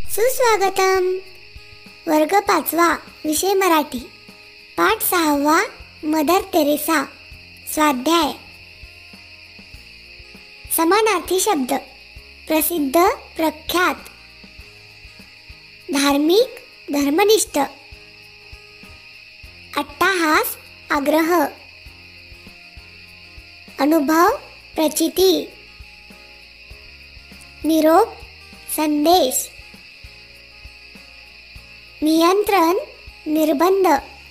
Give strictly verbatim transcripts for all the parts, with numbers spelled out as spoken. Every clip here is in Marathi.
सुस्वागतम. वर्ग पाचवा, विषय मराठी, पाठ सहावा, मदर तेरेसा. स्वाध्याय. समानार्थी शब्द. प्रसिद्ध, प्रख्यात. धार्मिक, धर्मनिष्ठ. अट्टाहास, आग्रह. अनुभव, प्रचिती. निरोप, संदेश. नियंत्रण, निर्बंध.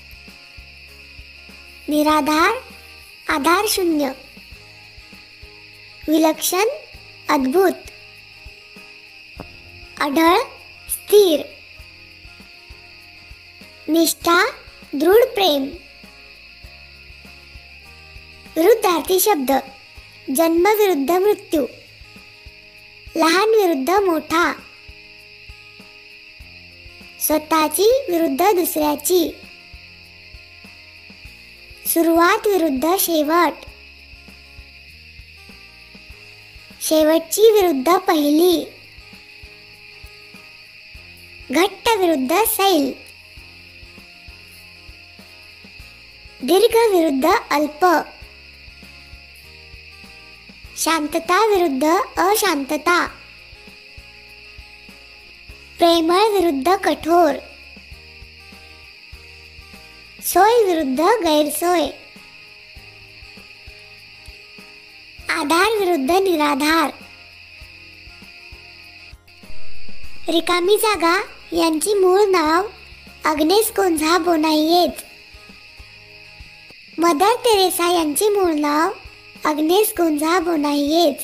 निराधार, आधारशून्य. विलक्षण, अद्भुत. अढळ, स्थिर. निष्ठा, दृढ प्रेम. विरुद्धार्थी शब्द. जन्म विरुद्ध मृत्यू. लहान विरुद्ध मोठा. स्वतःची विरुद्ध दुसऱ्याची. सुरुवात विरुद्ध शेवट. शेवटची विरुद्ध पहिली. घट्ट विरुद्ध सैल. दीर्घ विरुद्ध अल्प. शांतता विरुद्ध अशांतता. प्रेमळ विरुद्ध कठोर. सोय विरुद्ध गैरसोय. आधार विरुद्ध निराधार. रिकामी जागा यांची मूळ नाव Agnes Gonxha Bojaxhiu. Mother Teresa यांचे मूळ नाव Agnes Gonxha Bojaxhiu.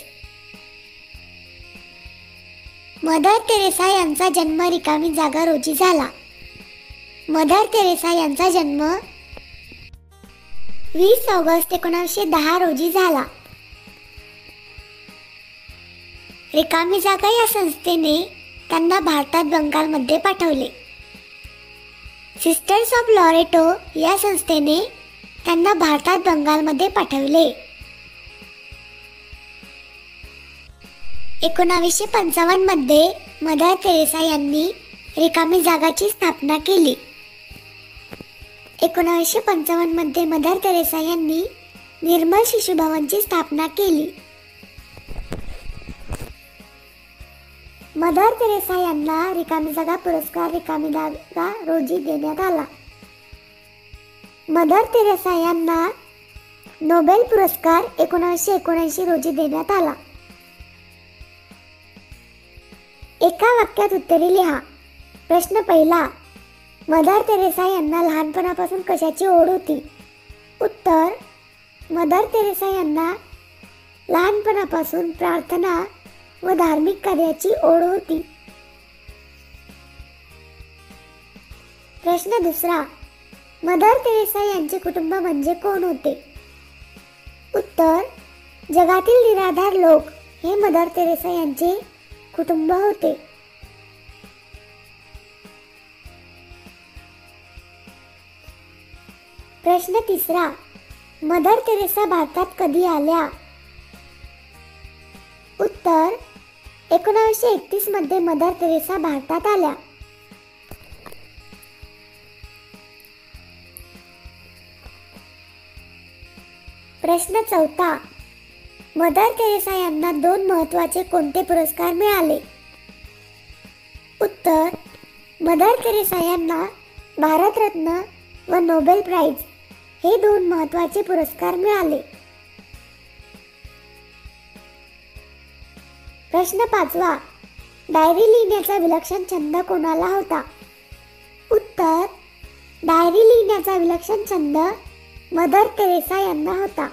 Mother Teresa यांचा जन्म रिकामी जागा रोजी झाला. मदर तेरेसा यांचा जन्म वीस ऑगस्ट एकोणीसशे दहा रोजी झाला. रिकामी जागा या संस्थेने त्यांना भारतात बंगालमध्ये पाठवले. सिस्टर्स ऑफ लॉरेटो या संस्थेने त्यांना भारतात बंगालमध्ये पाठवले. एकोणावीसशे पंचावन्न मध्ये मदर तेरेसा यांनी रिकामी जागाची स्थापना केली. एकोणावीसशे पंचावन्न मध्ये मदर तेरेसा यांनी निर्मल शिशुभवनची स्थापना केली. मदर तेरेसा यांना रिकामी जागा पुरस्कार रिकामी जागा रोजी देण्यात आला. मदर तेरेसा यांना नोबेल पुरस्कार एकोणीसशे एकोणऐंशी रोजी देण्यात आला. एका वाक्यात उत्तरे लिहा. प्रश्न पहिला. मदर तेरेसा यांना लहानपणापासून कशाची ओढ होती? उत्तर. मदर तेरेसा यांना लहानपणापासून प्रार्थना व धार्मिक कार्याची ओढ होती. प्रश्न दुसरा. मदर तेरेसा यांचे कुटुंब म्हणजे कोण होते? उत्तर. जगातील निराधार लोक हे मदर तेरेसा यांचे कुटुंब होते. प्रश्न तिसरा. मदर तेरेसा भारतात कधी आल्या? उत्तर. एकोणीसशे एकतीस मध्ये मदर तेरेसा भारतात आल्या. प्रश्न चौथा. मदर तेरेसा यांना दोन महत्त्वाचे कोणते पुरस्कार मिळाले? उत्तर. मदर तेरेसा यांना भारतरत्न व नोबेल प्राइज हे दोन महत्त्वाचे पुरस्कार मिळाले. प्रश्न पाचवा. डायरी लिहिण्याचा विलक्षण छंद कोणाला होता? उत्तर. डायरी लिहिण्याचा विलक्षण छंद मदर तेरेसा यांना होता.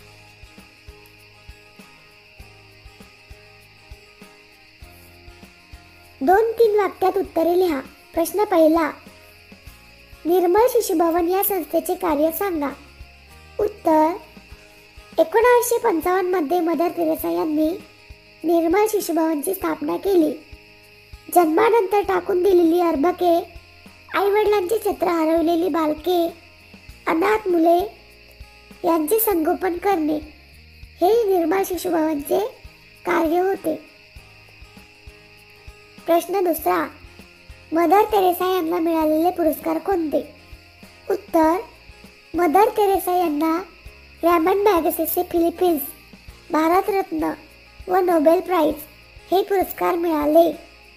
दोन तीन वाक्यात उत्तरे लिहा. प्रश्न पहिला. निर्मल शिशुभवन या संस्थेचे कार्य सांगा. उत्तर. एकोणीसशे पंचावन्न मध्ये मदर तेरेसा यांनी निर्मल शिशुभवनची स्थापना केली. जन्मानंतर टाकून दिलेली अर्भके, आईवडिलांचे छत्र हरवलेली बालके, अनाथ मुले यांचे संगोपन करणे हे निर्मल शिशुभवनचे कार्य होते. प्रश्न दुसरा. मदर तेरेसा यांना मिळालेले पुरस्कार कोणते? उत्तर, मदर तेरेसा यांना रॅमन मॅगसेसे फिलिपिन्स, भारतरत्न व नोबेल प्राइज हे पुरस्कार मिळाले.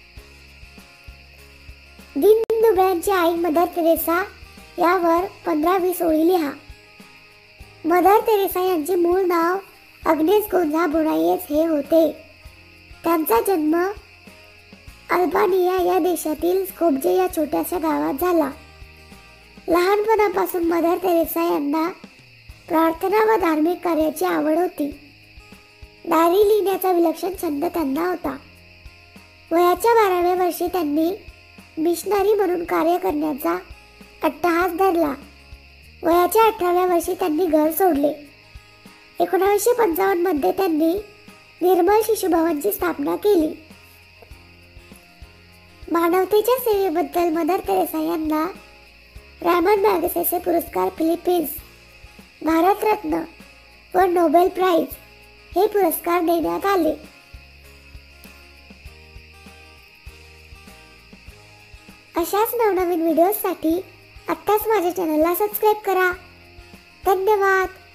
दीनदुबळ्यांची आई मदर तेरेसा यावर पंधरा वीस ओळी लिहा. मदर तेरेसा यांचे मूळ नाव अग्नेस गोंझा बोनायेस हे होते. त्यांचा जन्म अल्बानिया या देशातील स्कोप्जे या छोट्याशा गावात झाला. लहानपणापासून मदर तेरेसा यांना प्रार्थना व धार्मिक कार्याची आवड होती. डायरी लिहिण्याचा विलक्षण छंद त्यांना होता. वयाच्या बाराव्या वर्षी त्यांनी मिशनरी म्हणून कार्य करण्याचा अट्टहास धरला. वयाच्या अठराव्या वर्षी त्यांनी घर सोडले. एकोणावीसशे पंचावन्न मध्ये त्यांनी निर्मल शिशुभवनची स्थापना केली. मानवतेच्या सेवेबद्दल मदर तेरेसा यांना रॅमन मॅगसेसे पुरस्कार, फिलिपिन्स, भारतरत्न व नोबेल प्राइज हे पुरस्कार देण्यात आले. अशाच नवनवीन व्हिडिओसाठी आत्ताच माझ्या चॅनलला सबस्क्राईब करा. धन्यवाद.